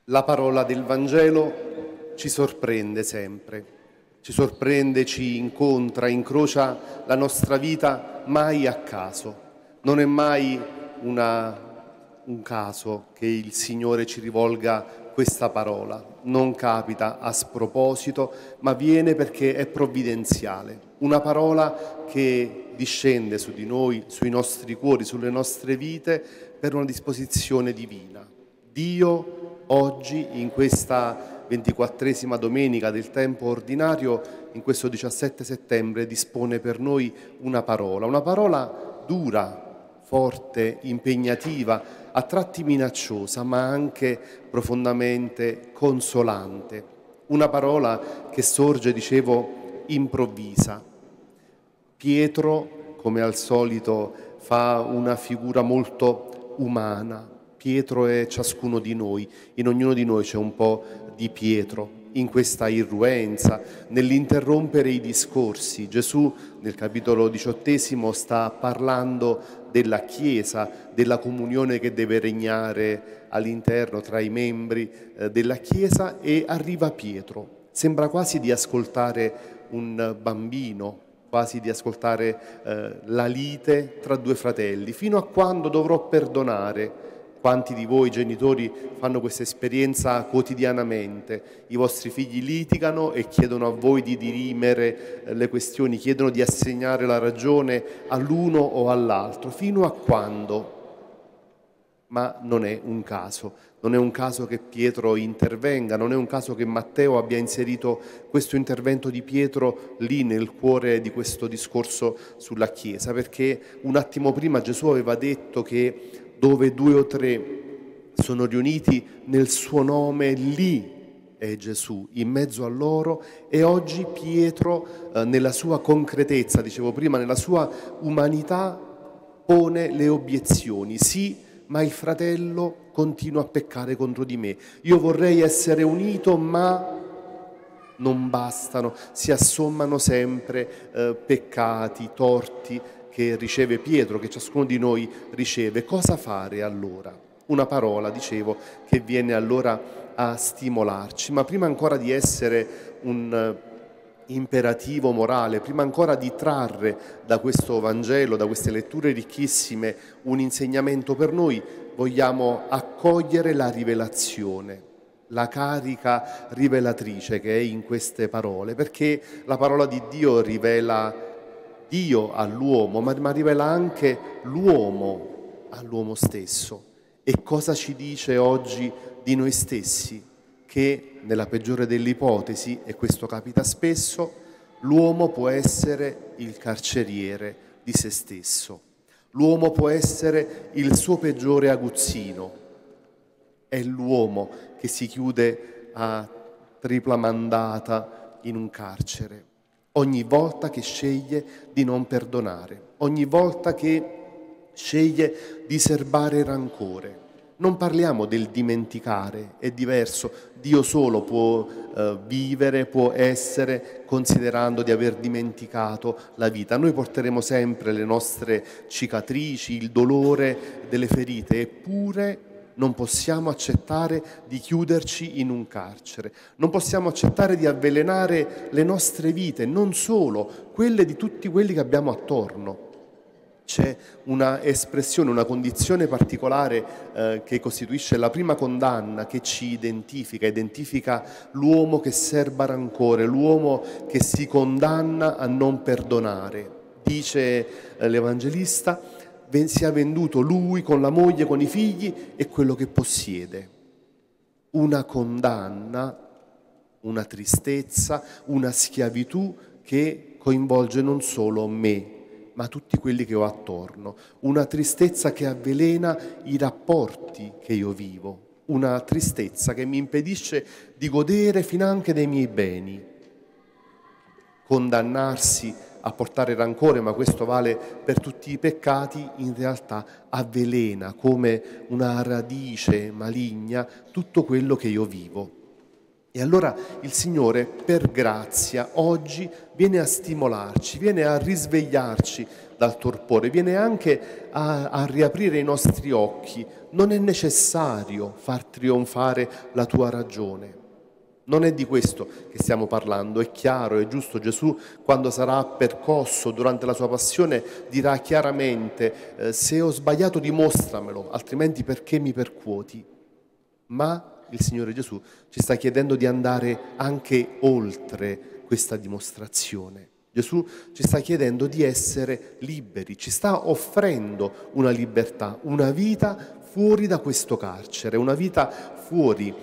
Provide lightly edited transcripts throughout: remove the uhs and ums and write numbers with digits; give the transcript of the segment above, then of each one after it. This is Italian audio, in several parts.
La parola del Vangelo ci sorprende sempre, ci sorprende, ci incontra, incrocia la nostra vita mai a caso. Non è mai un caso che il Signore ci rivolga questa parola. Non capita a sproposito, ma viene perché è provvidenziale. Una parola che discende su di noi, sui nostri cuori, sulle nostre vite, per una disposizione divina. Dio oggi, in questa 24esima domenica del tempo ordinario, in questo 17 settembre, dispone per noi una parola dura, forte, impegnativa, a tratti minacciosa, ma anche profondamente consolante. Una parola che sorge, dicevo, improvvisa. Pietro, come al solito, fa una figura molto umana. Pietro è ciascuno di noi, in ognuno di noi c'è un po' di Pietro, in questa irruenza, nell'interrompere i discorsi. Gesù nel capitolo 18 sta parlando della Chiesa, della comunione che deve regnare all'interno tra i membri della Chiesa, e arriva Pietro. Sembra quasi di ascoltare un bambino, quasi di ascoltare la lite tra due fratelli. Fino a quando dovrò perdonare? Quanti di voi genitori fanno questa esperienza quotidianamente? I vostri figli litigano e chiedono a voi di dirimere le questioni, chiedono di assegnare la ragione all'uno o all'altro. Fino a quando? Ma non è un caso. Non è un caso che Pietro intervenga, non è un caso che Matteo abbia inserito questo intervento di Pietro lì nel cuore di questo discorso sulla Chiesa, perché un attimo prima Gesù aveva detto che dove 2 o 3 sono riuniti nel suo nome, lì è Gesù, in mezzo a loro. E oggi Pietro, nella sua concretezza, dicevo prima, nella sua umanità, pone le obiezioni. Sì, ma il fratello continua a peccare contro di me. Io vorrei essere unito, ma non bastano, si assommano sempre peccati, torti che riceve Pietro, che ciascuno di noi riceve. Cosa fare allora? Una parola, dicevo, che viene allora a stimolarci, ma prima ancora di essere un imperativo morale, prima ancora di trarre da questo Vangelo, da queste letture ricchissime, un insegnamento per noi, vogliamo accogliere la rivelazione, la carica rivelatrice che è in queste parole, perché la parola di Dio rivela Dio all'uomo, ma rivela anche l'uomo all'uomo stesso. E cosa ci dice oggi di noi stessi? Che nella peggiore delle ipotesi, e questo capita spesso, l'uomo può essere il carceriere di se stesso. L'uomo può essere il suo peggiore aguzzino. È l'uomo che si chiude a tripla mandata in un carcere. Ogni volta che sceglie di non perdonare, ogni volta che sceglie di serbare rancore. Non parliamo del dimenticare, è diverso. Dio solo può vivere, può essere, considerando di aver dimenticato la vita. Noi porteremo sempre le nostre cicatrici, il dolore delle ferite, eppure non possiamo accettare di chiuderci in un carcere, non possiamo accettare di avvelenare le nostre vite, non solo, quelle di tutti quelli che abbiamo attorno. C'è una espressione, una condizione particolare che costituisce la prima condanna che ci identifica l'uomo che serba rancore, l'uomo che si condanna a non perdonare. Dice l'Evangelista: sia venduto lui con la moglie, con i figli e quello che possiede. Una condanna, una tristezza, una schiavitù che coinvolge non solo me, ma tutti quelli che ho attorno. Una tristezza che avvelena i rapporti che io vivo. Una tristezza che mi impedisce di godere finanche dei miei beni. Condannarsi a portare rancore, ma questo vale per tutti i peccati, in realtà avvelena come una radice maligna tutto quello che io vivo. E allora il Signore, per grazia, oggi viene a stimolarci, viene a risvegliarci dal torpore, viene anche a riaprire i nostri occhi. Non è necessario far trionfare la tua ragione. Non è di questo che stiamo parlando, è chiaro, è giusto. Gesù, quando sarà percosso durante la sua passione, dirà chiaramente: se ho sbagliato dimostramelo, altrimenti perché mi percuoti? Ma il Signore Gesù ci sta chiedendo di andare anche oltre questa dimostrazione. Gesù ci sta chiedendo di essere liberi, ci sta offrendo una libertà, una vita fuori da questo carcere, una vita fuori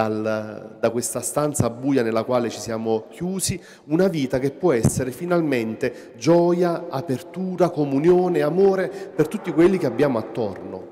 da questa stanza buia nella quale ci siamo chiusi, una vita che può essere finalmente gioia, apertura, comunione, amore per tutti quelli che abbiamo attorno.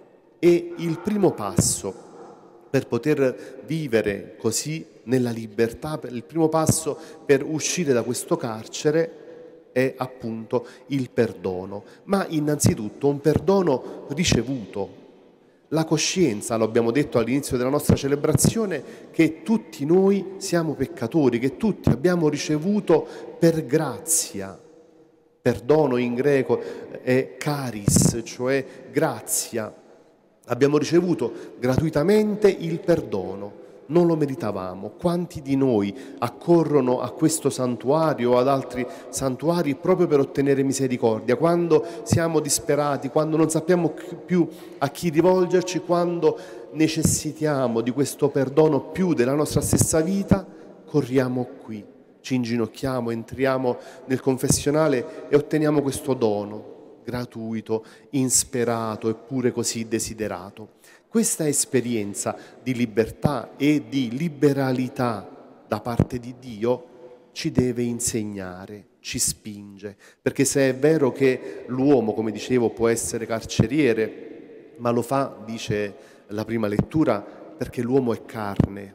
E il primo passo per poter vivere così nella libertà, il primo passo per uscire da questo carcere è appunto il perdono, ma innanzitutto un perdono ricevuto. La coscienza, lo abbiamo detto all'inizio della nostra celebrazione, che tutti noi siamo peccatori, che tutti abbiamo ricevuto per grazia. Perdono in greco è charis, cioè grazia. Abbiamo ricevuto gratuitamente il perdono, non lo meritavamo. Quanti di noi accorrono a questo santuario o ad altri santuari proprio per ottenere misericordia? Quando siamo disperati, quando non sappiamo più a chi rivolgerci, quando necessitiamo di questo perdono più della nostra stessa vita, corriamo qui, ci inginocchiamo, entriamo nel confessionale e otteniamo questo dono gratuito, insperato eppure così desiderato. Questa esperienza di libertà e di liberalità da parte di Dio ci deve insegnare, ci spinge, perché se è vero che l'uomo, come dicevo, può essere carceriere, ma lo fa, dice la prima lettura, perché l'uomo è carne,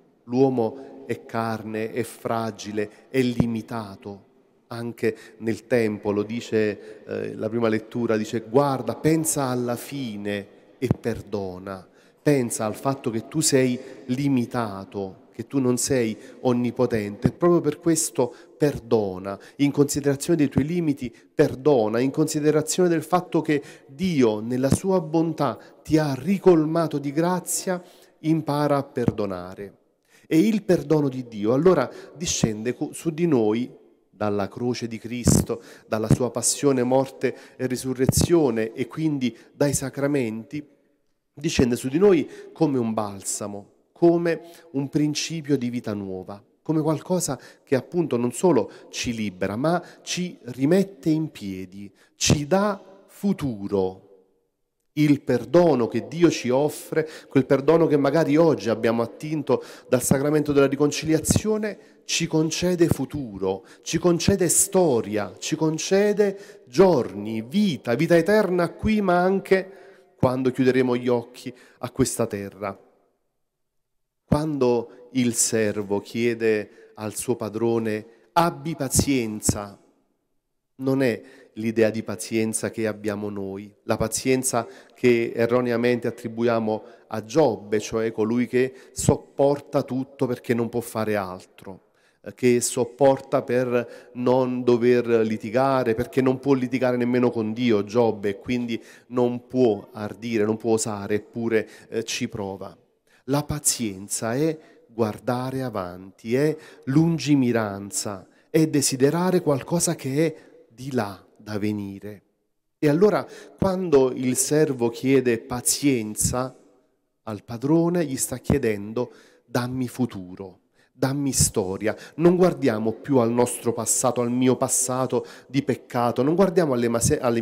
è fragile, è limitato. Anche nel tempo, lo dice la prima lettura, dice: guarda, pensa alla fine e perdona, pensa al fatto che tu sei limitato, che tu non sei onnipotente, e proprio per questo perdona, in considerazione dei tuoi limiti, perdona, in considerazione del fatto che Dio nella sua bontà ti ha ricolmato di grazia, impara a perdonare. E il perdono di Dio allora discende su di noi dalla croce di Cristo, dalla sua passione, morte e risurrezione, e quindi dai sacramenti, discende su di noi come un balsamo, come un principio di vita nuova, come qualcosa che appunto non solo ci libera, ma ci rimette in piedi, ci dà futuro. Il perdono che Dio ci offre, quel perdono che magari oggi abbiamo attinto dal sacramento della riconciliazione, ci concede futuro, ci concede storia, ci concede giorni, vita eterna qui, ma anche quando chiuderemo gli occhi a questa terra. Quando il servo chiede al suo padrone: abbi pazienza, non è l'idea di pazienza che abbiamo noi, la pazienza che erroneamente attribuiamo a Giobbe, cioè colui che sopporta tutto perché non può fare altro, che sopporta per non dover litigare, perché non può litigare nemmeno con Dio, Giobbe, e quindi non può ardire, non può osare, eppure ci prova. La pazienza è guardare avanti, è lungimiranza, è desiderare qualcosa che è di là da venire. E allora quando il servo chiede pazienza al padrone, gli sta chiedendo: dammi futuro, dammi storia. Non guardiamo più al nostro passato, al mio passato di peccato, non guardiamo alle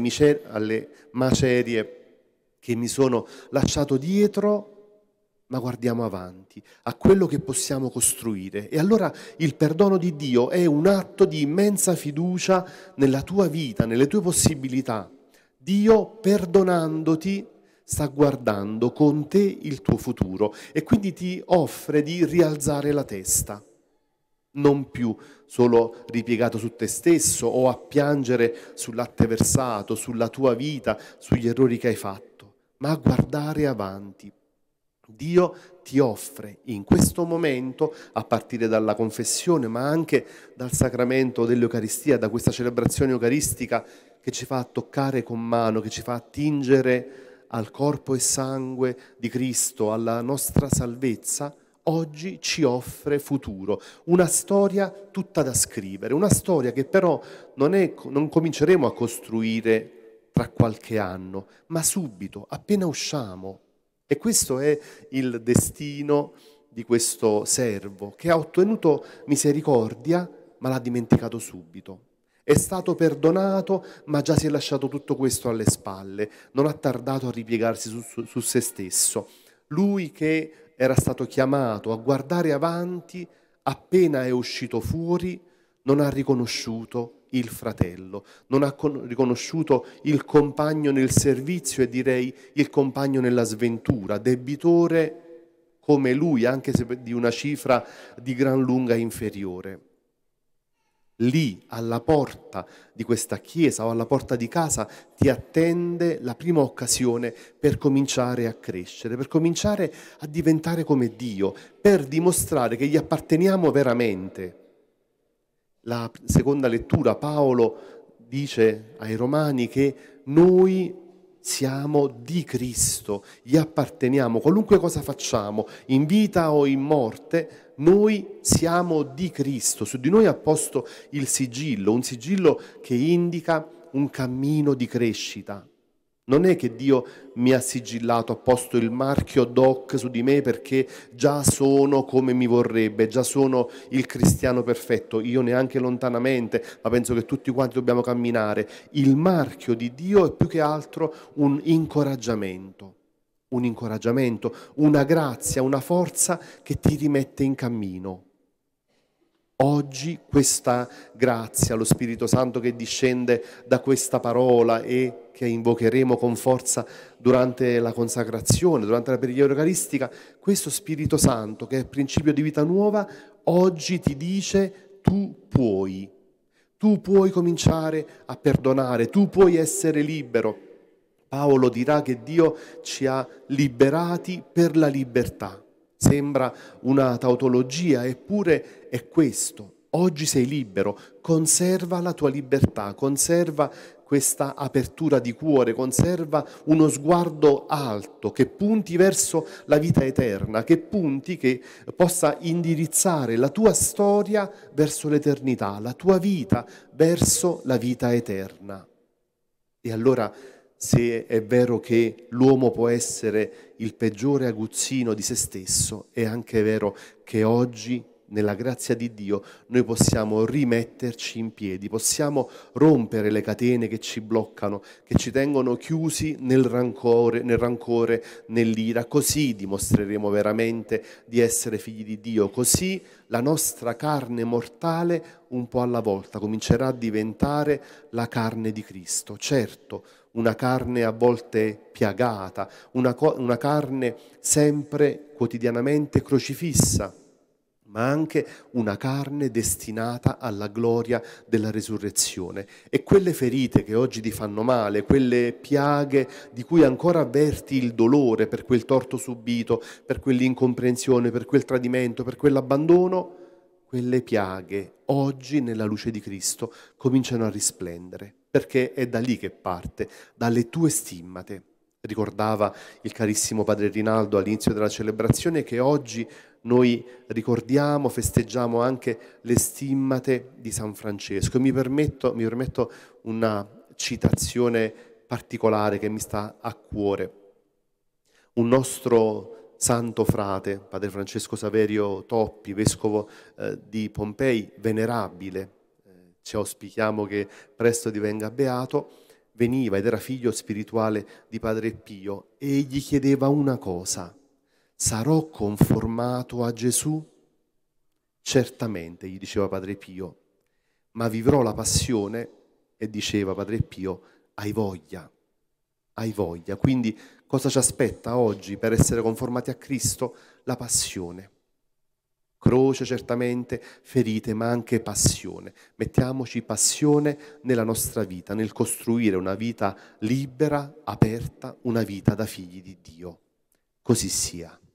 macerie che mi sono lasciato dietro, ma guardiamo avanti, a quello che possiamo costruire. E allora il perdono di Dio è un atto di immensa fiducia nella tua vita, nelle tue possibilità. Dio, perdonandoti, sta guardando con te il tuo futuro e quindi ti offre di rialzare la testa. Non più solo ripiegato su te stesso o a piangere sul latte versato, sulla tua vita, sugli errori che hai fatto, ma a guardare avanti. Dio ti offre in questo momento, a partire dalla confessione, ma anche dal sacramento dell'Eucaristia, da questa celebrazione eucaristica che ci fa toccare con mano, che ci fa attingere al corpo e sangue di Cristo, alla nostra salvezza, oggi ci offre futuro, una storia tutta da scrivere, una storia che però non cominceremo a costruire tra qualche anno, ma subito, appena usciamo. E questo è il destino di questo servo che ha ottenuto misericordia ma l'ha dimenticato subito. È stato perdonato ma già si è lasciato tutto questo alle spalle, non ha tardato a ripiegarsi su se stesso. Lui che era stato chiamato a guardare avanti, appena è uscito fuori, non ha riconosciuto il fratello, non ha riconosciuto il compagno nel servizio e direi il compagno nella sventura, debitore come lui, anche se di una cifra di gran lunga inferiore. Lì, alla porta di questa chiesa o alla porta di casa, ti attende la prima occasione per cominciare a crescere, per cominciare a diventare come Dio, per dimostrare che gli apparteniamo veramente. La seconda lettura, Paolo dice ai Romani che noi siamo di Cristo, gli apparteniamo, qualunque cosa facciamo, in vita o in morte, noi siamo di Cristo, su di noi ha posto il sigillo, un sigillo che indica un cammino di crescita. Non è che Dio mi ha sigillato, ha posto il marchio DOC su di me perché già sono come mi vorrebbe, già sono il cristiano perfetto, io neanche lontanamente, ma penso che tutti quanti dobbiamo camminare. Il marchio di Dio è più che altro un incoraggiamento, una grazia, una forza che ti rimette in cammino. Oggi questa grazia, lo Spirito Santo che discende da questa parola e che invocheremo con forza durante la consacrazione, durante la preghiera eucaristica, questo Spirito Santo che è il principio di vita nuova, oggi ti dice tu puoi cominciare a perdonare, tu puoi essere libero. Paolo dirà che Dio ci ha liberati per la libertà. Sembra una tautologia, eppure è questo. Oggi sei libero, conserva la tua libertà, conserva questa apertura di cuore, conserva uno sguardo alto che punti verso la vita eterna, che possa indirizzare la tua storia verso l'eternità, la tua vita verso la vita eterna. E allora, se è vero che l'uomo può essere il peggiore aguzzino di se stesso, è anche vero che oggi, nella grazia di Dio, noi possiamo rimetterci in piedi, possiamo rompere le catene che ci bloccano, che ci tengono chiusi nel rancore, nell'ira. Così dimostreremo veramente di essere figli di Dio, così la nostra carne mortale, un po' alla volta, comincerà a diventare la carne di Cristo. Certo, una carne a volte piagata, una carne sempre quotidianamente crocifissa, ma anche una carne destinata alla gloria della resurrezione. E quelle ferite che oggi ti fanno male, quelle piaghe di cui ancora avverti il dolore per quel torto subito, per quell'incomprensione, per quel tradimento, per quell'abbandono, quelle piaghe oggi nella luce di Cristo cominciano a risplendere, perché è da lì che parte, dalle tue stimmate. Ricordava il carissimo Padre Rinaldo all'inizio della celebrazione che oggi noi ricordiamo, festeggiamo anche le stimmate di San Francesco. Mi permetto una citazione particolare che mi sta a cuore. Un nostro santo frate, Padre Francesco Saverio Toppi, vescovo di Pompei, venerabile, ci auspichiamo che presto divenga beato, veniva ed era figlio spirituale di Padre Pio e gli chiedeva una cosa: sarò conformato a Gesù? Certamente, gli diceva Padre Pio, ma vivrò la passione, e diceva Padre Pio, hai voglia. Quindi cosa ci aspetta oggi per essere conformati a Cristo? La passione. Croce certamente, ferite, ma anche passione. Mettiamoci passione nella nostra vita, nel costruire una vita libera, aperta, una vita da figli di Dio. Così sia.